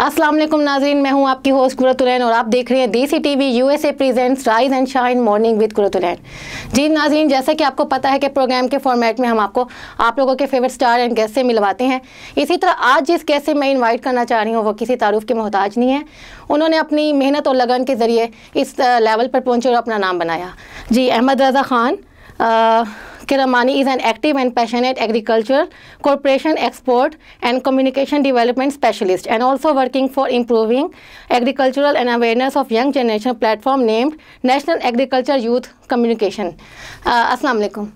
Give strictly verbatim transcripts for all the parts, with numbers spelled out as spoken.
अस्सलाम वालेकुम नाज़रीन, मैं हूं आपकी होस्ट कुरतुलैन और आप देख रहे हैं Desi TV USA presents rise and shine morning with Qurratulain. जी नाज़रीन, जैसा कि आपको पता है कि प्रोग्राम के फॉर्मेट में हम आपको आप लोगों के फेवरेट स्टार एंड गेस्ट से मिलवाते हैं। इसी तरह आज जिस गेस्ट से मैं इन्वाइट करना चाह रही हूँ वो किसी तारुफ के मोहताज नहीं है। उन्होंने अपनी मेहनत और लगन के ज़रिए इस लेवल पर पहुँचे और अपना नाम बनाया। जी, अहमद रज़ा Khan Kiramani is an active and passionate agriculture, corporation export and communication development specialist, and also working for improving agricultural and awareness of young generation platform named National Agriculture Youth Communication. uh, अस्सलाम वालेकुम।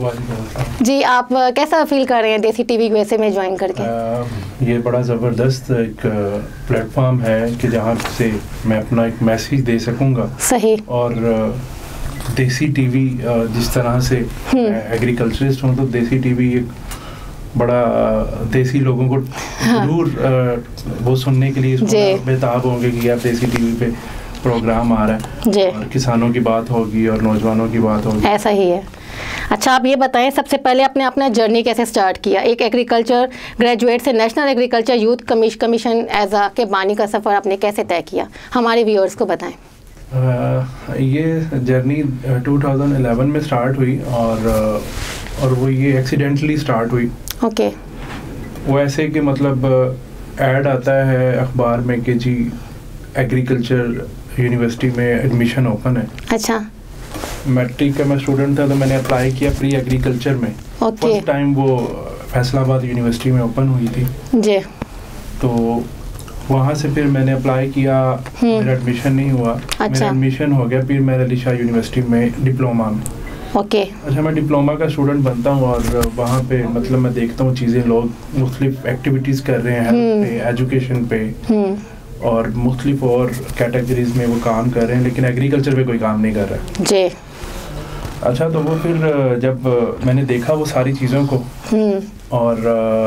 जी, आप कैसा feel कर रहे हैं Desi TV USA में join करके? uh, ये बड़ा ज़बरदस्त एक प्लेटफॉर्म है कि जहाँ से मैं अपना एक मैसेज दे सकूँगा। सही। और देसी टीवी जिस तरह से एग्रीकल्चरिस्ट हूँ तो देसी टीवी एक बड़ा देसी लोगों को जरूर हाँ। वो सुनने के लिए बेताब होंगे कि यार देसी टीवी पे प्रोग्राम आ रहा है और किसानों की बात होगी और नौजवानों की बात होगी। ऐसा ही है। अच्छा, आप ये बताएं, सबसे पहले आपने अपना जर्नी कैसे स्टार्ट किया? एक एग्रीकल्चर ग्रेजुएट से national agriculture youth commission as आ के बानी का सफ़र आपने कैसे तय किया, हमारे व्यूअर्स को बताएं। Uh, ये जर्नी टू थाउज़ेंड इलेवन में स्टार्ट हुई और और वो ये एक्सीडेंटली स्टार्ट हुई। Okay okay. वो ऐसे कि मतलब ऐड आता है अखबार में कि जी एग्रीकल्चर यूनिवर्सिटी में एडमिशन ओपन है। अच्छा। मैट्रिक का मैं स्टूडेंट था तो मैंने अप्लाई किया प्री एग्रीकल्चर में। okay. फर्स्ट टाइम वो फैसलाबाद यूनिवर्सिटी में ओपन हुई थी जी। तो वहाँ से फिर मैंने अप्लाई किया, मेरा एडमिशन नहीं हुआ। अच्छा। मेरा एडमिशन हो गया फिर मेरा अली शाह यूनिवर्सिटी में डिप्लोमा में। ओके। अच्छा, मैं डिप्लोमा का स्टूडेंट बनता हूँ और वहाँ पे मतलब मैं देखता हूँ चीज़ें, लोग मुख्तलिफ एक्टिविटीज़ कर रहे हैं हेल्थ पे, एजुकेशन पे और मुख्तलिफ और कैटेगरीज में वो काम कर रहे हैं, लेकिन एग्रीकल्चर पे कोई काम नहीं कर रहा जी। अच्छा, तो वो फिर जब मैंने देखा वो सारी चीज़ों को और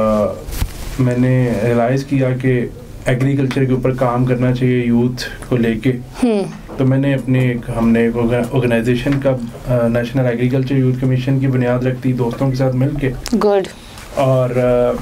मैंने रियलाइज़ किया कि एग्रीकल्चर के ऊपर काम करना चाहिए यूथ को लेके, तो मैंने अपने एक हमने एक ऑर्गेनाइजेशन का नेशनल एग्रीकल्चर यूथ कमीशन की बुनियाद रखती दोस्तों के साथ मिलके। गुड। और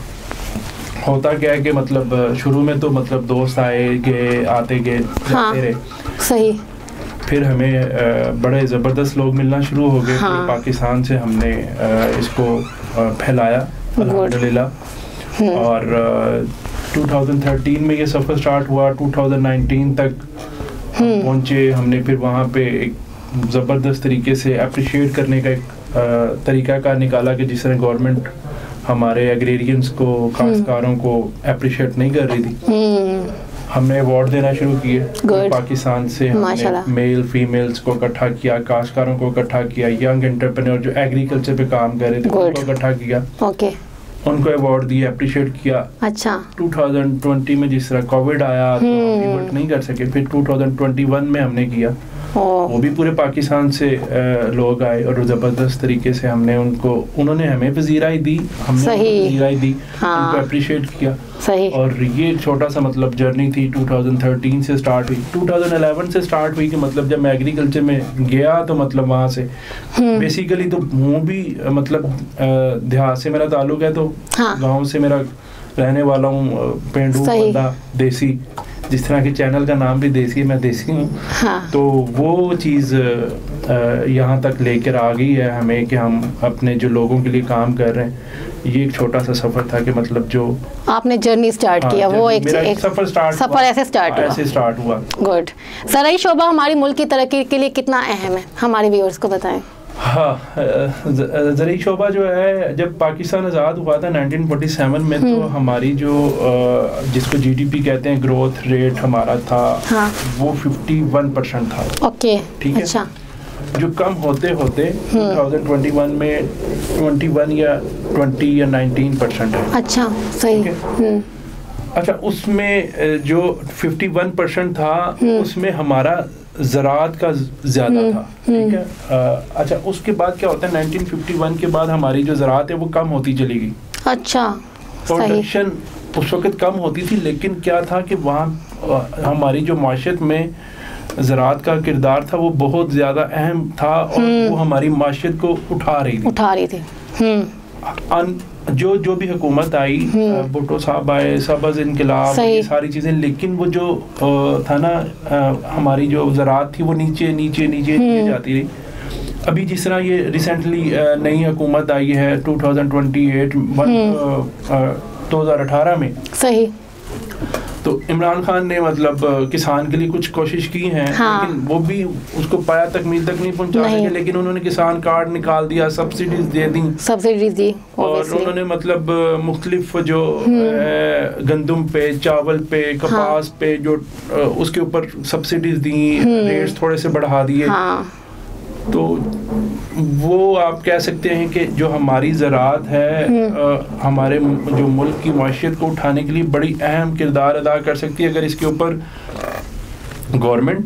आ, होता क्या है कि मतलब शुरू में तो मतलब दोस्त आए गए आते गए हाँ, रहे। सही। फिर हमें आ, बड़े ज़बरदस्त लोग मिलना शुरू हो गए। हाँ। पाकिस्तान से हमने आ, इसको फैलाया अल्हम्दुलिल्लाह। और आ, टू थाउज़ेंड थर्टीन में ये सफ़र स्टार्ट हुआ, टू थाउज़ेंड नाइनटीन तक हम पहुँचे। हमने फिर वहाँ पे एक ज़बरदस्त तरीके से अप्रिशिएट करने का एक तरीका कार निकाला कि जिस तरह गवर्नमेंट हमारे एग्रेरियंस को, काश्तकारों को अप्रिशिएट नहीं कर रही थी, हमने अवार्ड देना शुरू किए। पाकिस्तान से हमने मेल फीमेल्स को इकट्ठा किया, काश्तकारों को इकट्ठा किया, यंग एंटरप्रेन्योर जो एग्रीकल्चर पे काम कर रहे थे उनको इकट्ठा किया। ओके। उनको अवार्ड दिया, अप्रिशिएट किया। अच्छा। टू थाउज़ेंड ट्वेंटी में जिस तरह कोविड आया तो हम इवेंट नहीं कर सके, फिर टू थाउज़ेंड ट्वेंटी वन में हमने किया। वो भी पूरे पाकिस्तान से लोग आए और ज़बरदस्त तरीके से हमने उनको उन्होंने हमें वज़ीराई दी, हमने वज़ीराई दी। हाँ। उनको अप्रिशिएट किया। सही। और ये छोटा सा मतलब जर्नी थी टू थाउज़ेंड थर्टीन से स्टार्ट हुई, टू थाउज़ेंड इलेवन से स्टार्ट हुई कि मतलब जब मैं एग्रीकल्चर में गया तो मतलब वहाँ से बेसिकली तो हूँ भी मतलब देहात से मेरा ताल्लुक है, तो हाँ। गाँव से मेरा रहने वाला हूँ, पेंडू बंदा देसी, जिस तरह के चैनल का नाम भी देसी है, मैं देसी हूँ। हाँ। तो वो चीज़ यहाँ तक लेकर आ गई है हमें कि हम अपने जो लोगों के लिए काम कर रहे हैं। ये एक छोटा सा सफ़र था कि मतलब जो आपने जर्नी स्टार्ट किया, हाँ, वो एक, एक सफ़र स्टार्ट सफ़र ऐसे स्टार्ट हुआ ऐसे स्टार्ट हुआ। गुड। ज़राई शोबा हमारी मुल्क की तरक्की के लिए कितना अहम है, हमारे व्यूअर्स को बताएं। हाँ, ज़राई शोबा जो है जब पाकिस्तान आज़ाद हुआ था नाइनटीन फोर्टी सेवन में, तो हमारी जो जिसको जीडीपी कहते हैं ग्रोथ रेट हमारा था, हाँ। वो फिफ्टी वन परसेंट था। ओके। ठीक है। अच्छा। जो कम होते होते टू थाउज़ेंड ट्वेंटी वन में ट्वेंटी वन या ट्वेंटी या नाइनटीन परसेंट है। अच्छा, सही है। अच्छा, उसमें जो फिफ्टी वन परसेंट था उसमें हमारा ज़राअत का ज़्यादा था। ठीक है। अच्छा, उसके बाद क्या होता है नाइनटीन फिफ्टी वन के बाद हमारी जो ज़राअत है वो कम होती चली गई। अच्छा। प्रोडक्शन उस वक्त कम होती थी, लेकिन क्या था कि वहाँ हमारी जो माशत में ज़राअत का किरदार था वो बहुत ज़्यादा अहम था और वो हमारी माशत को उठा रही थी उठा रही थी जो जो भी हुकूमत आई, भुट्टो साहब आए, सबज इनकलाब, ये सारी चीज़ें, लेकिन वो जो था ना हमारी जो ज़राअत थी वो नीचे नीचे नीचे नीचे जाती रही। अभी जिस तरह ये रिसेंटली नई हुकूमत आई है टू थाउजेंड ट्वेंटी एट दो हज़ार अठारह में, सही, तो इमरान खान ने मतलब किसान के लिए कुछ कोशिश की है, हाँ। लेकिन वो भी उसको पाया तकमील तक नहीं पहुंचा सके, लेकिन उन्होंने किसान कार्ड निकाल दिया, सब्सिडीज दे दी सब्सिडीज दी और उन्होंने मतलब मुख्तलिफ जो गंदम पे, चावल पे, कपास हाँ। पे जो उसके ऊपर सब्सिडीज दी, रेट्स थोड़े से बढ़ा दिए, हाँ। तो वो आप कह सकते हैं कि जो हमारी ज़राअत है आ, हमारे जो मुल्क की मईशत को उठाने के लिए बड़ी अहम किरदार अदा कर सकती है, अगर इसके ऊपर गवर्नमेंट,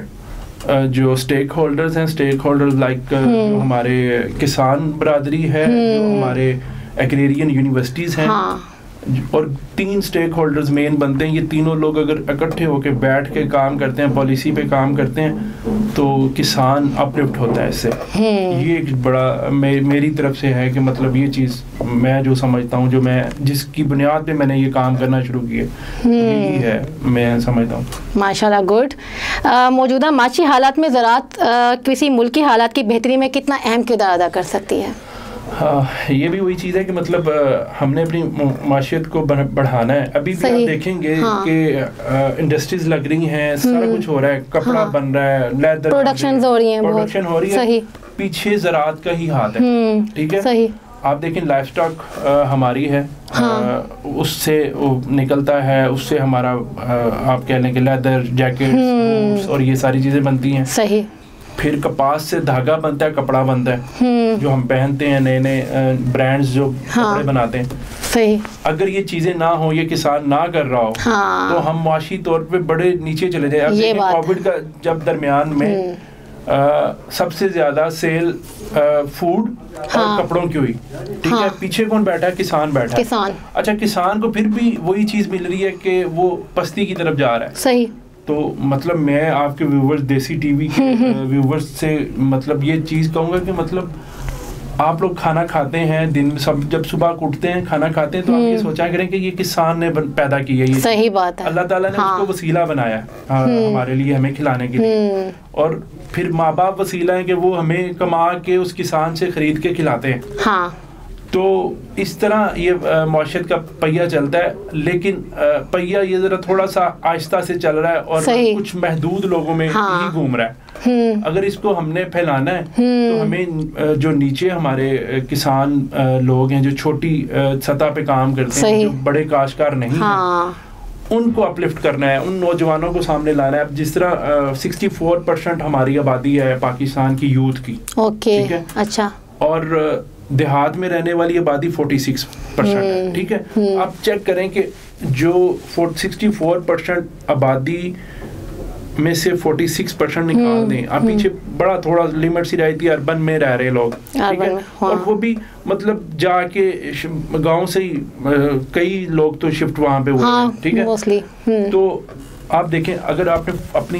जो स्टेक होल्डर्स हैं, स्टेक होल्डर्स लाइक जो हमारे किसान बरादरी है, जो हमारे एग्रेरियन यूनिवर्सिटीज़ हैं, हाँ। और तीन स्टेक होल्डर्स मेन बनते हैं, ये तीनों लोग अगर इकट्ठे होकर बैठ के काम करते हैं, पॉलिसी पे काम करते हैं, तो किसान अपलिफ्ट होता है इससे। ये एक बड़ा मे, मेरी तरफ से है कि मतलब ये चीज़ मैं जो समझता हूँ, जो मैं जिसकी बुनियाद पे मैंने ये काम करना शुरू किया, यही है मैं समझता हूँ। माशाल्लाह, गुड। मौजूदा माशी हालात में ज़राअत किसी मुल्क की हालात की बेहतरी में कितना अहम किरदार अदा कर सकती है? हाँ, ये भी वही चीज़ है कि मतलब हमने अपनी माशियत को बढ़ाना है। अभी भी आप देखेंगे हाँ। कि इंडस्ट्रीज लग रही हैं, सारा कुछ हो रहा है, कपड़ा हाँ। बन रहा है, लेदर प्रोडक्शन हो रही है, प्रोडक्शन हो रही है, सही। पीछे ज़राअत का ही हाथ है, ठीक है, सही। आप देखें लाइफ स्टॉक हमारी है, हाँ। उससे निकलता है, उससे हमारा आप कह लें कि लेदर जैकेट और ये सारी चीज़ें बनती हैं, सही। फिर कपास से धागा बनता है, कपड़ा बनता है जो हम पहनते हैं, नए नए ब्रांड्स जो हाँ, कपड़े बनाते हैं, सही। अगर ये चीजें ना हो, ये किसान ना कर रहा हो, हाँ, तो हम माशी तौर पे बड़े नीचे चले जाए। अब देखिए कोविड का जब दरमियान में आ, सबसे ज्यादा सेल आ, फूड हाँ, और कपड़ों की हुई, ठीक हाँ, है, पीछे कौन बैठा है? किसान बैठा है, किसान। अच्छा, किसान को फिर भी वही चीज मिल रही है कि वो पस्ती की तरफ जा रहा है, सही। तो मतलब मैं आपके व्यूवर्स, देसी टीवी के व्यूवर्स से मतलब ये चीज़ कहूँगा कि मतलब आप लोग खाना खाते हैं दिन में, सब जब सुबह उठते हैं खाना खाते हैं, तो आप ये सोचा करें कि ये किसान ने पैदा किया, ये सही बात है, अल्लाह ताला ने हाँ। उसको वसीला बनाया हमारे लिए, हमें खिलाने के लिए, और फिर माँ बाप वसीला है कि वो हमें कमा के उस किसान से खरीद के खिलाते हैं, हाँ। तो इस तरह ये मौशत का पहिया चलता है, लेकिन पहिया ये जरा थोड़ा सा आहिस्ता से चल रहा है और कुछ महदूद लोगों में हाँ। ही घूम रहा है। अगर इसको हमने फैलाना है तो हमें जो नीचे हमारे किसान लोग हैं, जो छोटी सतह पे काम करते हैं, जो बड़े काश्तकार नहीं हाँ। हैं, उनको अपलिफ्ट करना है, उन नौजवानों को सामने लाना है। अब जिस तरह सिक्सटी फोर परसेंट हमारी आबादी है पाकिस्तान की यूथ की, ओके, ठीक है, अच्छा, और देहात में रहने वाली आबादी छियालीस परसेंट है, ठीक है। आप चेक करें कि जो सिक्सटी फोर परसेंट आबादी में से छियालीस परसेंट निकाल दें, आप पीछे बड़ा थोड़ा लिमिट सी रहती है, अर्बन में रह रहे लोग, ठीक है, हाँ। और वो भी मतलब जाके गांव से ही कई लोग तो शिफ्ट वहां पे हुए हैं, ठीक है। तो आप देखें, अगर आपने अपनी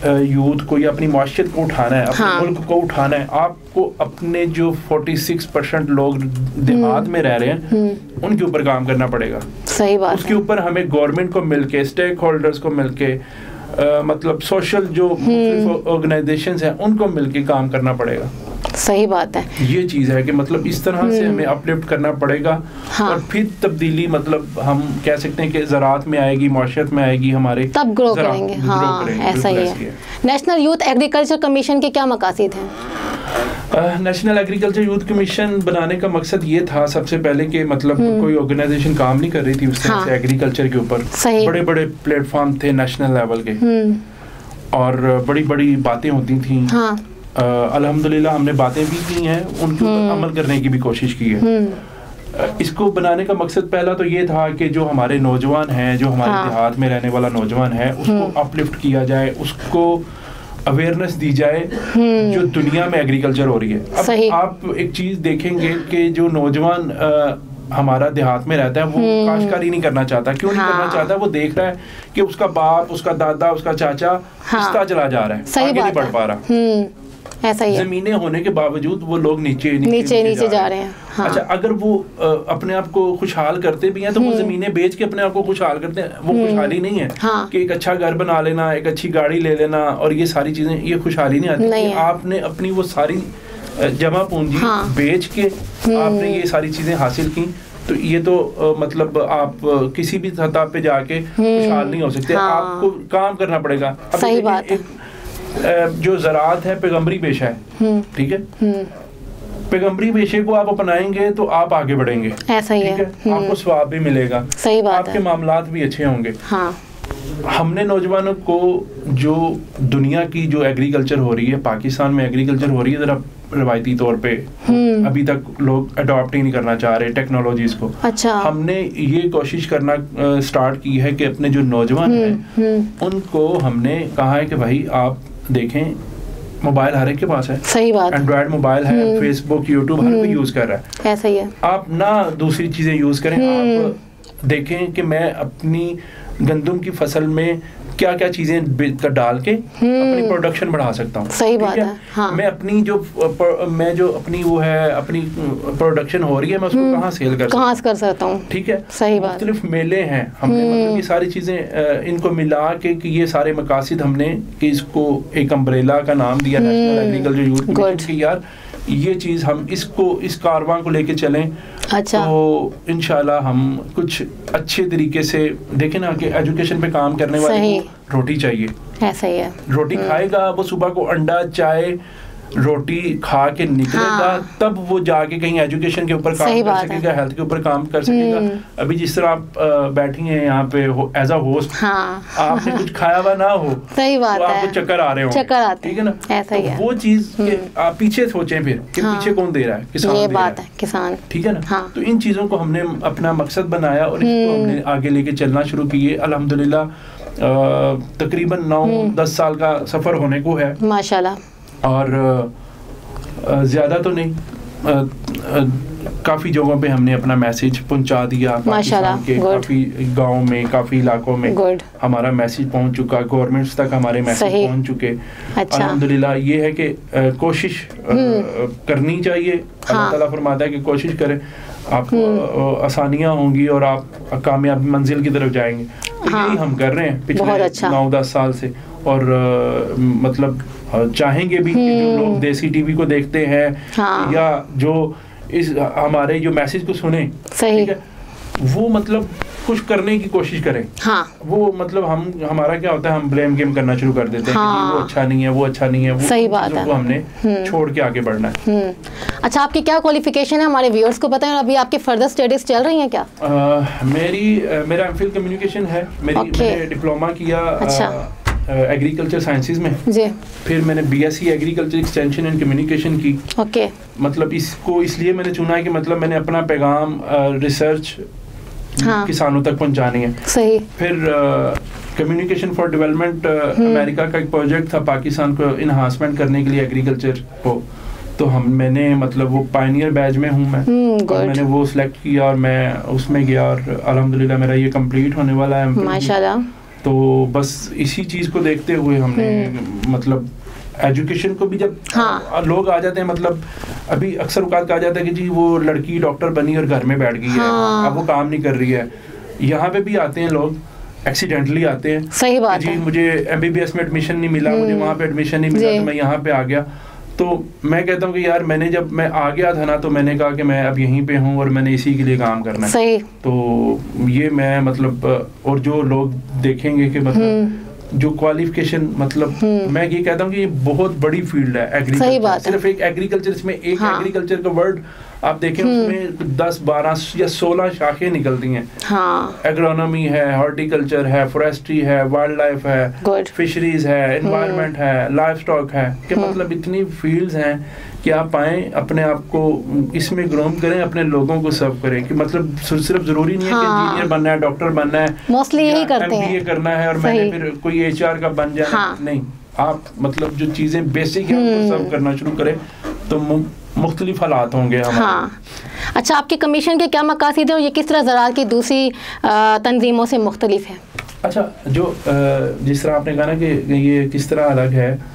यूथ को या अपनी माशियत को उठाना है, अपने हाँ। मुल्क को उठाना है, आपको अपने जो छियालीस परसेंट लोग देहात में रह रहे हैं उनके ऊपर काम करना पड़ेगा, सही बात। उसके ऊपर हमें गवर्नमेंट को मिलके, स्टेक होल्डर्स को मिलके, Uh, मतलब सोशल जो ऑर्गेनाइजेशंस हैं उनको मिलके काम करना पड़ेगा, सही बात है। ये चीज़ है कि मतलब इस तरह से हमें अपलिफ्ट करना पड़ेगा, हाँ। और फिर तब्दीली मतलब हम कह सकते हैं कि ज़राअत में आएगी, माशरत में आएगी, हमारे तब ग्रो करेंगे, हाँ, ऐसा ही है। नेशनल यूथ एग्रीकल्चर कमीशन के क्या मकासद हैं? नेशनल एग्रीकल्चर यूथ कमीशन बनाने का मकसद ये था सबसे पहले कि मतलब कोई ऑर्गेनाइजेशन काम नहीं कर रही थी उस तरह हाँ। से एग्रीकल्चर के ऊपर, बड़े बड़े प्लेटफॉर्म थे नेशनल लेवल के और बड़ी बड़ी बातें होती थी, हाँ। अल्हम्दुलिल्लाह हमने बातें भी की हैं, उनके ऊपर अमल करने की भी कोशिश की है। इसको बनाने का मकसद पहला तो ये था कि जो हमारे नौजवान हैं, जो हमारे हाँ। देहात में रहने वाला नौजवान है, उसको अपलिफ्ट किया जाए, उसको अवेयरनेस दी जाए जो दुनिया में एग्रीकल्चर हो रही है। अब आप एक चीज देखेंगे कि जो नौजवान आ, हमारा देहात में रहता है वो काश्तकारी नहीं करना चाहता। क्यों नहीं हाँ। करना चाहता? वो देख रहा है कि उसका बाप, उसका दादा, उसका चाचा पिसता हाँ। चला जा रहा है, आगे नहीं बढ़ पा रहा। ऐसा ही है। जमीनें होने के बावजूद वो लोग नीचे नीचे नीचे, नीचे जा रहे हैं। हाँ। अच्छा, अगर वो अपने आप को खुशहाल करते भी हैं तो वो जमीनें बेच के अपने आप को खुशहाल करते हैं, वो खुशहाली नहीं है। हाँ। कि एक अच्छा घर बना लेना, एक अच्छी गाड़ी ले लेना और ये सारी चीजें, ये खुशहाली नहीं आती। नहीं आपने अपनी वो सारी जमा पूंजी हाँ। बेच के आपने ये सारी चीजें हासिल की, तो ये तो आ, मतलब आप किसी भी सतह पे जाके खुशहाल नहीं हो सकते। हाँ। आपको काम करना पड़ेगा। सही बात है। जो ज़राअत है पैगंबरी पेशा है, ठीक है, पैगंबरी पेशे को आप अपनाएंगे तो आप आगे बढ़ेंगे। ऐसा ही है, है? आपको स्वाब भी मिलेगा। सही बात आपके मामलात भी अच्छे होंगे। हाँ। हमने नौजवानों को जो दुनिया की जो एग्रीकल्चर हो रही है, पाकिस्तान में एग्रीकल्चर हो रही है, जरा रवायती तौर पे अभी तक लोग अडॉप्ट ही नहीं करना चाह रहे टेक्नोलॉजीज को। अच्छा। हमने ये कोशिश करना स्टार्ट की है कि अपने जो नौजवान हैं उनको हमने कहा है कि भाई आप देखें, मोबाइल हर एक के पास है। सही बात। एंड्रॉयड मोबाइल है, फेसबुक, यूट्यूब हर कोई यूज कर रहा है। ऐसा ही है। आप ना दूसरी चीजें यूज करें, आप देखें कि मैं अपनी गंदम की फसल में क्या क्या चीजें डाल के अपनी प्रोडक्शन बढ़ा सकता हूँ। सही बात है। हाँ। मैं अपनी जो मैं जो अपनी वो है अपनी प्रोडक्शन हो रही है, मैं उसको कहाँ सेल कर कहाँ कर सकता हूँ। ठीक है। सही बात। मुख्तलिफ मेले हैं, हमने मतलब ये सारी चीजें इनको मिला के कि ये सारे मकासद हमने कि इसको एक अम्ब्रेला का नाम दिया, नेशनल एग्रीकल्चर यूथ कमीशन, कि यार ये चीज़ हम इसको इस कारवां को लेके चलें। अच्छा। तो इंशाल्लाह हम कुछ अच्छे तरीके से देखें ना कि एजुकेशन पे काम करने वाले को रोटी चाहिए। ऐसा ही है। रोटी खाएगा वो, सुबह को अंडा चाय रोटी खा के निकलेगा। हाँ। तब वो जाके कहीं एजुकेशन के ऊपर काम कर सकेगा, हेल्थ के ऊपर काम कर सकेगा। अभी जिस तरह आप बैठी हैं यहाँ पे एज अ होस्ट, हाँ। आपने कुछ खाया हुआ ना हो, सही बात तो आपको चक्कर आ रहे हो, चक्कर आते, ठीक है ना। ऐसा ही है। वो चीज आप पीछे सोचें फिर कि हाँ। पीछे कौन दे रहा है, किसान ये दे बात रहा है, है, किसान, ठीक है ना। हाँ। तो इन चीजों को हमने अपना मकसद बनाया और इसको हमने आगे लेके चलना शुरू किए। अल्हम्दुलिल्लाह तकरीबन नौ दस साल का सफर होने को है माशाल्लाह। और ज़्यादा तो नहीं, काफ़ी जगहों पे हमने अपना मैसेज पहुंचा दिया। पाकिस्तान के काफ़ी गाँव में, काफ़ी इलाकों में Good. हमारा मैसेज पहुंच चुका, गवर्नमेंट्स तक हमारे मैसेज पहुंच चुके। अच्छा। अल्हम्दुलिल्लाह ये है कि कोशिश करनी चाहिए। हाँ। अल्लाह ताला फरमाता है कि कोशिश करें, आपको आसानियाँ होंगी और आप कामयाब मंजिल की तरफ जाएंगे। हाँ। यही हम कर रहे हैं पिछले अच्छा। नौ दस साल से। और आ, मतलब चाहेंगे भी कि जो लोग देसी टीवी को देखते हैं, हाँ। या जो इस हमारे जो मैसेज को सुने, सही है, वो मतलब कुछ करने की कोशिश करें। हाँ। वो मतलब हम हमारा क्या होता है, हम ब्लेम गेम करना शुरू कर देते हैं। हाँ। कि वो अच्छा नहीं है, वो अच्छा नहीं है, वो सही बात है। वो हमने छोड़ के आगे बढ़ना है। अच्छा, आपकी क्या क्वालिफिकेशन है, हमारे व्यूअर्स को बताएं। अभी आपके फर्दर स्टडीज चल रही हैं क्या? आ, मेरी आ, मेरा एमफिल कम्युनिकेशन है। मेरी मैंने डिप्लोमा किया अच्छा। एग्रीकल्चर साइंसेज में जी। फिर मैंने BSc agriculture extension and communication की। ओके। मतलब इसको इसलिए मैंने चुना है कि मतलब मैंने अपना पैगाम रिसर्च हाँ। किसानों तक पहुंचानी है। सही। फिर कम्युनिकेशन फॉर डेवलपमेंट अमेरिका का एक प्रोजेक्ट था पाकिस्तान को इन्हांसमेंट करने के लिए एग्रीकल्चर को, तो हम मैंने मतलब वो पायनियर बैच में हूँ मैं, और मैंने वो सिलेक्ट किया और मैं उसमें गया और अल्हम्दुलिल्लाह मेरा ये कंप्लीट होने वाला है माशाल्लाह। तो बस इसी चीज़ को देखते हुए हमने मतलब एजुकेशन को भी जब हाँ। लोग आ जाते हैं, मतलब अभी अक्सर औकात कहा जाता है कि जी वो लड़की डॉक्टर बनी और घर में बैठ गई हाँ। है, अब वो काम नहीं कर रही है। यहाँ पे भी आते हैं लोग, एक्सीडेंटली आते हैं। सही बात जी है। मुझे एमबीबीएस में एडमिशन नहीं मिला, मुझे वहाँ पे एडमिशन नहीं मिला, तो मैं यहाँ पे आ गया। तो मैं कहता हूँ कि यार मैंने जब मैं आ गया था ना, तो मैंने कहा कि मैं अब यहीं पे हूँ और मैंने इसी के लिए काम करना है। सही। तो ये मैं मतलब, और जो लोग देखेंगे कि मतलब जो क्वालिफिकेशन, मतलब मैं ये कहता हूँ कि ये बहुत बड़ी फील्ड है एग्रीकल्चर। सिर्फ एक एग्रीकल्चर, इसमें एक हाँ। एग्रीकल्चर का वर्ड आप देखें उसमें दस बारह या सोलह शाखें निकलती हैं। हाँ। एग्रोनॉमी है, हॉर्टिकल्चर है, फॉरेस्ट्री है, वाइल्ड लाइफ है, फिशरीज है, एनवायरनमेंट है, लाइफ स्टॉक है, कि मतलब इतनी फील्ड्स हैं कि आप आए अपने आप को इसमें ग्रोम करें, अपने लोगों को सर्व करें। कि मतलब सिर्फ जरूरी नहीं है हाँ। कि इंजीनियर बनना है, डॉक्टर बनना है, मोस्टली यही करते हैं, एमबीए करना है और मैंने फिर कोई एचआर का बन जाना हाँ। नहीं। आप मतलब जो चीजें बेसिक है उनको सर्व करना शुरू करें तो मुख्तलिफ हालात होंगे हमारे। हाँ। अच्छा, आपके कमीशन के क्या मकासद है और ये किस तरह ज़राअत की दूसरी तंजीमों से मुख्तलिफ है? अच्छा, जो जिस तरह आपने कहा ना कि ये किस तरह अलग है,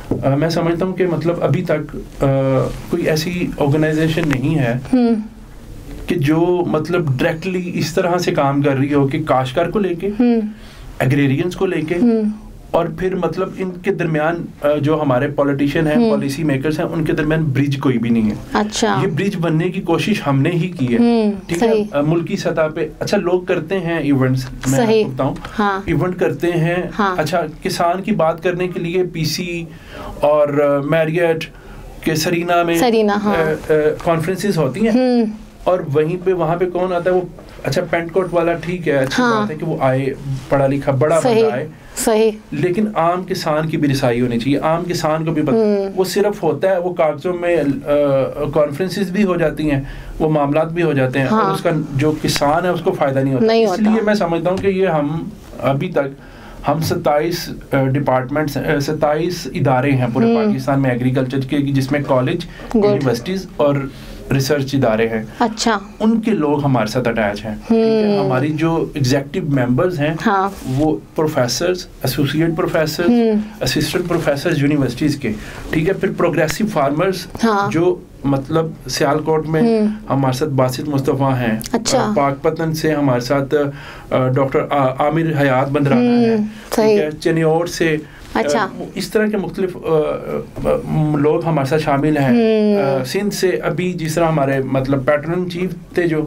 uh, मैं समझता हूँ कि मतलब अभी तक uh, कोई ऐसी ऑर्गेनाइजेशन नहीं है कि जो मतलब डायरेक्टली इस तरह से काम कर रही हो कि काश्तकार को लेके, एग्रेरियंस को लेके, और फिर मतलब इनके दरमियान जो हमारे पॉलिटिशियन हैं, पॉलिसी मेकर्स हैं, उनके दरमियान ब्रिज कोई भी नहीं है। अच्छा। ये ब्रिज बनने की कोशिश हमने ही की है, ठीक है, मुल्की सतह पे। अच्छा, लोग करते हैं इवेंट्स, मैं बताऊं, हाँ। इवेंट करते हैं, हाँ। अच्छा, किसान की बात करने के लिए पीसी और मैरियट के सरीना में कॉन्फ्रेंसेस हाँ। होती हैं, और वहीं पे वहाँ पे कौन आता है? वो अच्छा पेंट कोट वाला, ठीक है, अच्छी हाँ। बात है कि वो आए, पढ़ा लिखा बड़ा बंदा आए, सही, लेकिन आम किसान की भी रिसाई होनी चाहिए। आम किसान को भी पता, वो सिर्फ होता है, वो कागजों में कॉन्फ्रेंसेस भी हो जाती हैं, वो मामलात भी हो जाते हैं, हाँ। और उसका जो किसान है उसको फायदा नहीं होता, नहीं होता। इसलिए मैं समझता हूँ कि ये हम अभी तक हम सत्ताईस डिपार्टमेंट, सत्ताईस इदारे हैं पूरे पाकिस्तान में एग्रीकल्चर के, जिसमें कॉलेज, यूनिवर्सिटीज और रिसर्च इदारे हैं। अच्छा। उनके लोग हमारे साथ अटैच हैं, ठीक है? हमारी जो एग्जीक्यूटिव मेंबर्स हैं, हाँ। वो professors, associate professors, assistant professors universities के, ठीक है? फिर प्रोग्रेसिव फार्मर्स, हाँ। जो मतलब सियालकोट में हमारे साथ बासित मुस्तफ़ा हैं, अच्छा। पाकपतन से हमारे साथ डॉक्टर आमिर हयात बंदराना है, ठीक है? चनियोर से, अच्छा। इस तरह के मुख्तलिफ लोग हमारे साथ शामिल हैं। सिंध से अभी जिस तरह हमारे मतलब पैटर्न चीफ थे जो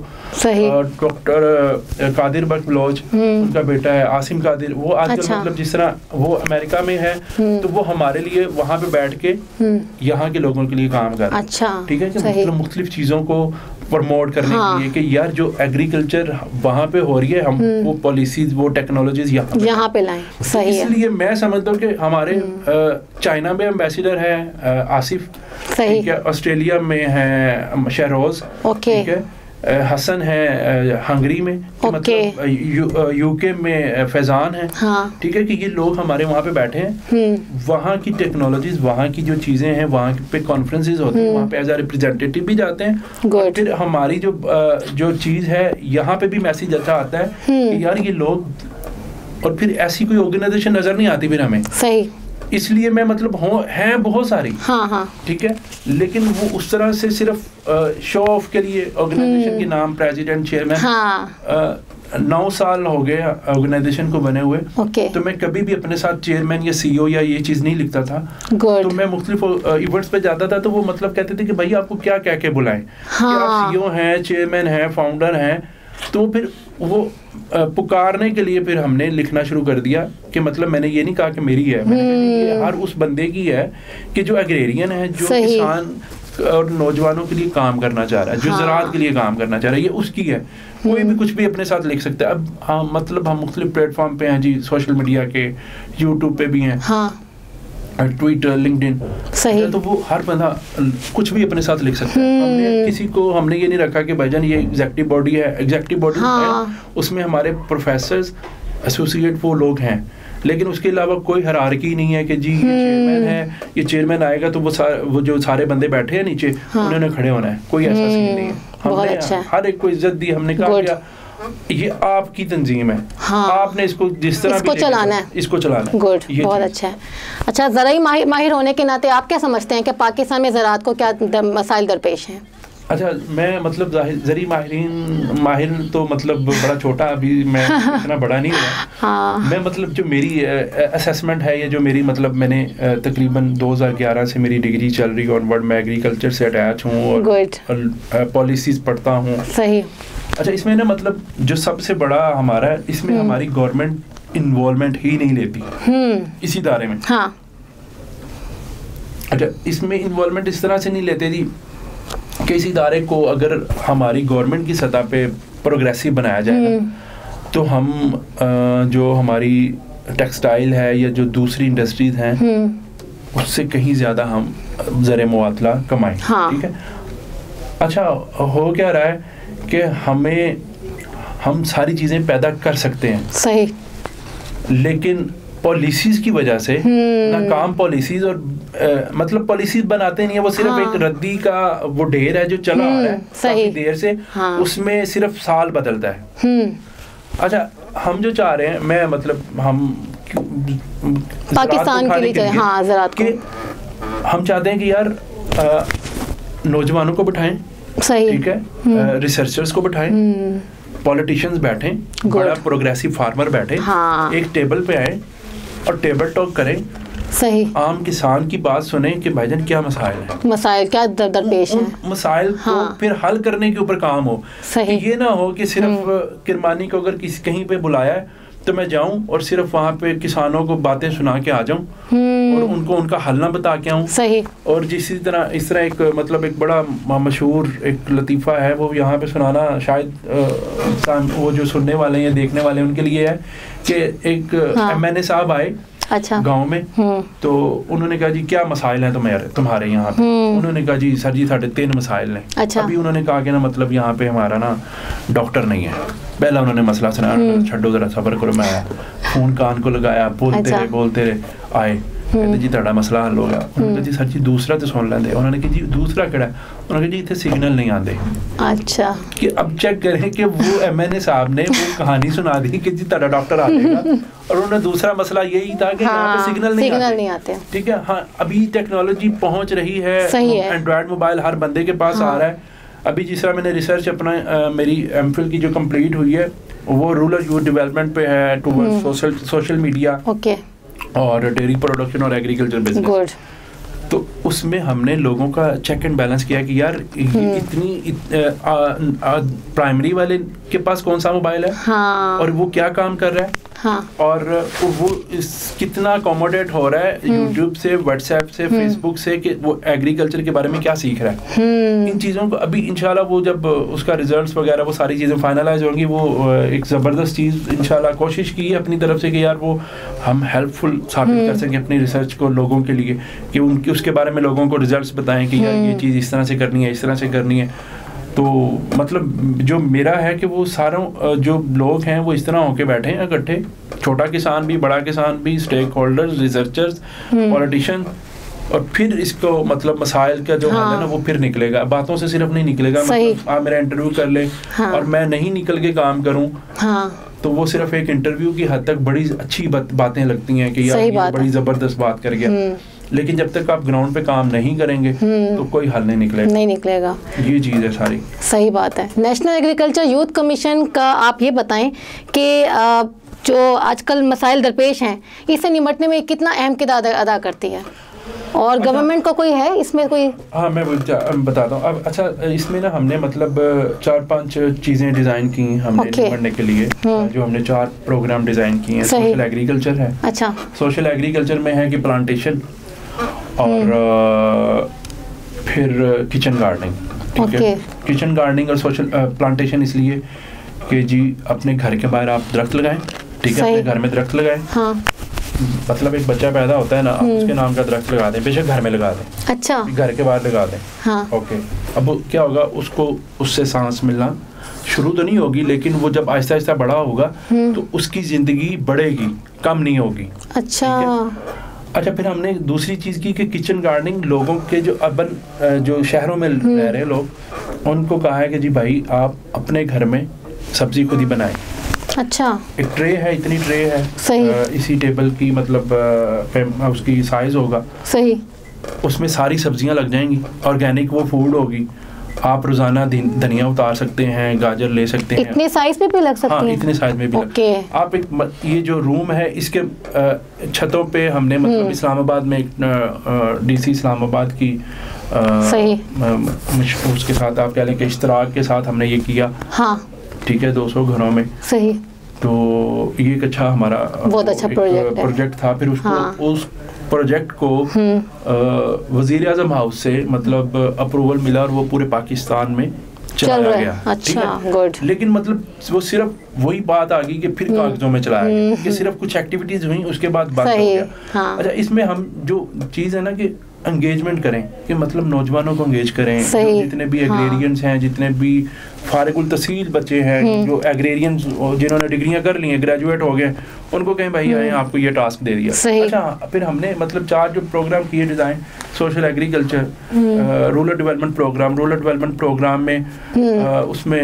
डॉक्टर कादिर बख्श बलोच, उनका बेटा है आसिम कादिर, वो आजकल अच्छा। मतलब जिस तरह वो अमेरिका में है, तो वो हमारे लिए वहाँ पे बैठ के यहाँ के लोगों के लिए काम कर रहे हैं, अच्छा। ठीक है, कि मतलब मुख्तलिफ चीज़ों को प्रमोट करने हाँ। के लिए कि यार जो एग्रीकल्चर वहाँ पे हो रही है, हम वो पॉलिसीज, वो टेक्नोलॉजीज यहाँ पे, यहाँ पे लाएं, सही है। इसलिए मैं समझता हूँ कि हमारे चाइना में एम्बेसडर है आसिफ, ठीक है, ऑस्ट्रेलिया में है शहरोज, ठीक है, हसन है हंगरी में, मतलब यू, यूके में फैजान है, हाँ। ठीक है, कि ये लोग हमारे वहाँ पे बैठे हैं, वहाँ की टेक्नोलॉजीज, वहाँ की जो चीज़ें हैं, वहाँ पे कॉन्फ्रेंसेस होते हैं, वहाँ पे एज अ रिप्रेजेंटेटिव भी जाते हैं, और फिर हमारी जो जो चीज़ है यहाँ पे भी मैसेज अच्छा आता है कि यार ये लोग, और फिर ऐसी कोई ऑर्गेनाइजेशन नज़र नहीं आती फिर हमें, सही। इसलिए मैं मतलब हो हैं बहुत सारी, हाँ हाँ, ठीक है, लेकिन वो उस तरह से सिर्फ शो ऑफ के लिए ऑर्गेनाइजेशन के नाम, प्रेसिडेंट, चेयरमैन, हाँ। नौ साल हो गए ऑर्गेनाइजेशन को बने हुए, okay. तो मैं कभी भी अपने साथ चेयरमैन या सीईओ या ये चीज़ नहीं लिखता था। Good. तो मैं मुख्तलिफ इवेंट्स पे जाता था, तो वो मतलब कहते थे कि भाई आपको क्या कह के बुलाएं, हाँ। कि आप सीईओ हैं, चेयरमैन हैं, फाउंडर हैं, तो फिर वो पुकारने के लिए फिर हमने लिखना शुरू कर दिया कि मतलब मैंने ये नहीं कहा कि मेरी है, मैंने कहा ये हर उस बंदे की है कि जो एग्रेरियन है, जो किसान और नौजवानों के लिए काम करना चाह रहा है, जो हाँ। ज़राअत के लिए काम करना चाह रहा है, ये उसकी है। कोई भी कुछ भी अपने साथ लिख सकता है। अब हाँ, मतलब हम मुख्तलिफ प्लेटफॉर्म पे हैं जी, सोशल मीडिया के, यूट्यूब पे भी हैं, हाँ। ट्विटर, लिंक्डइन, सही, तो वो हर बंदा कुछ भी अपने साथ लिख सकता है। हमने किसी को हमने ये नहीं रखा कि भाईजान ये एग्जीक्यूटिव बॉडी है, एग्जीक्यूटिव बॉडी हाँ। है, उसमें हमारे प्रोफेसर्स, एसोसिएट वो लोग हैं, लेकिन उसके अलावा कोई हायरार्की नहीं है कि जी ये चेयरमैन है, ये चेयरमैन आएगा तो वो सारे वो जो सारे बंदे बैठे हैं नीचे, हाँ। उन्होंने खड़े होना है, कोई ऐसा सीन नहीं है। हमने अच्छा। हर एक को इज्जत दी, हमने कहा क्या ये आपकी तंजीम है, हाँ। आपने इसको जिस तरह इसको चलाना है, इसको चलाना है। गुड, बहुत अच्छा है। अच्छा, ज़राई माहिर, माहिर होने के नाते आप क्या समझते हैं कि पाकिस्तान में ज़राअत को क्या मसाइल दरपेश हैं? अच्छा, मैं मतलब ज़री माहिरीन माहिर तो मतलब बड़ा छोटा, अभी मैं इतना बड़ा नहीं हुआ, हाँ। मैं मतलब जो मेरी असेसमेंट है, ये जो मेरी मतलब मैंने तकरीबन दो हज़ार ग्यारह से मेरी डिग्री चल रही है ऑनवर्ड, मैं एग्रीकल्चर से अटैच हूँ और पॉलिसीज़ पढ़ता हूँ, सही। अच्छा, इसमें ना मतलब जो सबसे बड़ा हमारा है, इसमें हमारी गवर्नमेंट इन्वॉल्वमेंट ही नहीं लेती इस इदारे में, हाँ। अच्छा, इसमें इन्वॉल्वमेंट इस तरह से नहीं लेते थी कि इस इदारे को अगर हमारी गवर्नमेंट की सतह पे प्रोग्रेसिव बनाया जाए तो हम जो हमारी टेक्सटाइल है या जो दूसरी इंडस्ट्रीज हैं उससे कहीं ज़्यादा हम ज़र मुआतला कमाएं, हाँ। ठीक है। अच्छा, हो क्या रहा है कि हमें हम सारी चीज़ें पैदा कर सकते हैं, सही, लेकिन पॉलिसीज़ की वजह से नाकाम पॉलिसीज़, और आ, मतलब पॉलिसीज़ बनाते नहीं है, वो सिर्फ हाँ। एक रद्दी का वो ढेर है जो चला आ रहा है काफी देर से, हाँ। उसमें सिर्फ साल बदलता है। अच्छा, हम जो चाह रहे हैं, मैं मतलब हम पाकिस्तान के लिए, हाँ, ज़राअत के हम चाहते हैं कि यार नौजवानों को बिठाएं, सही, ठीक है, रिसर्चर्स को बिठाएं, पॉलिटिशियंस बैठें, बड़ा प्रोग्रेसिव फार्मर बैठे, हाँ, एक टेबल पे आए और टेबल टॉक करें, सही, आम किसान की बात सुने कि भाईजान क्या मसाइल है, मसाइल क्या दर दरपेश है, मसाइल हाँ, को फिर हल करने के ऊपर काम हो। सही, ये ना हो कि सिर्फ किरमानी को अगर किसी कहीं पे बुलाया है तो मैं जाऊं और सिर्फ वहाँ पे किसानों को बातें सुना के आ जाऊं और उनको उनका हल ना बता के आऊं। सही। और जिसी तरह इस तरह एक मतलब एक बड़ा मशहूर एक लतीफ़ा है, वो यहाँ पे सुनाना शायद इंसान वो जो सुनने वाले हैं या देखने वाले हैं उनके लिए है कि एक हाँ। एम एन ए साहब आए अच्छा गांव में, तो उन्होंने कहा जी क्या मसाइल हैं तुम्हारे तुम्हारे यहाँ पे। उन्होंने कहा जी सर जी साढ़े तीन मसाइल हैं। अच्छा। अभी उन्होंने कहा कि ना मतलब यहाँ पे हमारा ना डॉक्टर नहीं है। पहला उन्होंने मसला सुनाया, छड्डो जरा सबर करो, मैं फोन कान को लगाया, बोलते अच्छा। रहे बोलते रहे, आए कहते जी ਤੁਹਾਡਾ मसला हल हो गया। उन्होंने कहा जी सर जी दूसरा तो सुन लेंदे। उन्होंने कहा जी दूसरा केड़ा? उन्होंने कहा जी इतने सिग्नल नहीं आते। अच्छा, कि अब चेक करें कि वो एम एन ए साहब ने वो कहानी सुना दी कि जी ਤੁਹਾਡਾ डॉक्टर आ जाएगा और उन्होंने दूसरा मसला यही था कि हाँ, यहाँ पे सिग्नल नहीं सिग्नल आते, नहीं आते। ठीक है। हाँ, अभी टेक्नोलॉजी पहुँच रही है, एंड्रॉयड मोबाइल हर बंदे के पास हाँ। आ रहा है। अभी जिस तरह मैंने रिसर्च अपना आ, मेरी एम फिल की जो कम्प्लीट हुई है वो रूरल यूथ डेवलपमेंट पे है, towards social social media okay और डेयरी प्रोडक्शन और एग्रीकल्चर बिजनेस। तो उसमें हमने लोगों का चेक एंड बैलेंस किया कि यार इतनी इत, आ, आ, आ, प्राइमरी वाले के पास कौन सा मोबाइल है हाँ। और वो क्या काम कर रहा है हाँ। और वो इस कितना अकोमोडेट हो रहा है यूट्यूब से, व्हाट्सएप से, फेसबुक से कि वो एग्रीकल्चर के बारे में क्या सीख रहा है। इन चीज़ों को अभी इंशाल्लाह वो जब उसका रिजल्ट्स वगैरह वो सारी चीज़ें फाइनलाइज होंगी, वो एक ज़बरदस्त चीज़ इंशाल्लाह कोशिश की है अपनी तरफ से कि यार वो हम हेल्पफुल साबित कर सकें अपनी रिसर्च को लोगों के लिए, कि उनकी उसके बारे में लोगों को रिजल्ट्स बताएं कि यार ये चीज़ इस तरह से करनी है, इस तरह से करनी है। तो मतलब जो मेरा है कि वो सारों जो लोग हैं वो इस तरह होके बैठे हैं इकट्ठे, छोटा किसान भी, बड़ा किसान भी, स्टेक होल्डर्स, रिसर्चर्स, पॉलिटिशियन, और फिर इसको मतलब मसाइल का जो हाँ। हल है ना वो फिर निकलेगा। बातों से सिर्फ नहीं निकलेगा, मतलब आप मेरा इंटरव्यू कर ले हाँ। और मैं नहीं निकल के काम करूं हाँ। तो वो सिर्फ एक इंटरव्यू की हद तक बड़ी अच्छी बात, बातें लगती हैं कि यार ये बड़ी ज़बरदस्त बात कर गया, लेकिन जब तक आप ग्राउंड पे काम नहीं करेंगे तो कोई हल नहीं निकलेगा नहीं निकलेगा ये चीज़ है सारी। सही बात है। नेशनल एग्रीकल्चर यूथ कमीशन का आप ये बताएं कि जो आजकल मसाइल दरपेश हैं इससे निपटने में कितना अहम किरदार अदा करती है, और अच्छा, गवर्नमेंट का कोई है इसमें कोई? हाँ मैं बताता हूँ। अब अच्छा इसमें ना हमने मतलब चार पांच चीज़ें डिज़ाइन की हमने निपटने के लिए, जो हमने चार प्रोग्राम डिज़ाइन किए हैं। सोशल एग्रीकल्चर है, अच्छा सोशल एग्रीकल्चर में है कि प्लांटेशन और फिर किचन गार्डनिंग, ठीक है। किचन गार्डनिंग और सोशल प्लांटेशन इसलिए कि जी अपने घर के बाहर आप दरख्त लगाएं, ठीक है, अपने घर में दरख्त लगाएं हाँ। मतलब एक बच्चा पैदा होता है ना, आप उसके नाम का दरख्त लगा दें, बेशक घर में लगा दें, अच्छा घर के बाहर लगा दें हाँ। ओके, अब क्या होगा, उसको उससे सांस मिलना शुरू तो नहीं होगी, लेकिन वो जब आहिस्ता आहिस्ता बड़ा होगा तो उसकी ज़िंदगी बढ़ेगी, कम नहीं होगी। अच्छा अच्छा फिर हमने दूसरी चीज़ की कि किचन गार्डनिंग लोगों के जो अर्बन जो शहरों में रह रहे लोग, उनको कहा है कि जी भाई आप अपने घर में सब्जी खुद ही बनाएं। अच्छा, एक ट्रे है, इतनी ट्रे है सही। आ, इसी टेबल की मतलब आ, उसकी साइज होगा सही, उसमें सारी सब्जियां लग जाएंगी, ऑर्गेनिक वो फूड होगी। आप रोजाना धनिया उतार सकते हैं, गाजर ले सकते हैं, इतने साइज में भी लग सकती हाँ, हैं? इतने साइज में भी ओके। लग। आप एक ये जो रूम है इसके छतों पे हमने मतलब इस्लामाबाद में एक डीसी इस्लामाबाद की सही उसके साथ आप कह लें कि इश्तराक के साथ हमने ये किया हाँ। ठीक है, दो सौ घरों में सही। तो ये एक अच्छा हमारा बहुत अच्छा प्रोजेक्ट प्रोजेक्ट था। फिर उसको हाँ। उस प्रोजेक्ट को वज़ीर आज़म हाउस से मतलब अप्रूवल मिला और वो पूरे पाकिस्तान में चलाया गया। अच्छा, गुड। लेकिन मतलब वो सिर्फ वही बात आ गई कि फिर कागजों में चलाया गया कि सिर्फ कुछ एक्टिविटीज हुई, उसके बाद बंद हो गया हाँ। अच्छा, इसमें हम जो चीज़ है ना कि एंगेजमेंट करें, कि मतलब नौजवानों को एंगेज करें, जितने भी एग्रेरियंस हाँ। हैं, जितने भी फारिगुल तहसील बच्चे हैं, जो एग्रेरियंस जिन्होंने डिग्रियां कर ली हैं, ग्रेजुएट हो गए, उनको कहें भाई आए आपको ये टास्क दे दिया। अच्छा फिर हमने मतलब चार जो प्रोग्राम किए design, social agriculture, rural development program, rural development program में आ, उसमें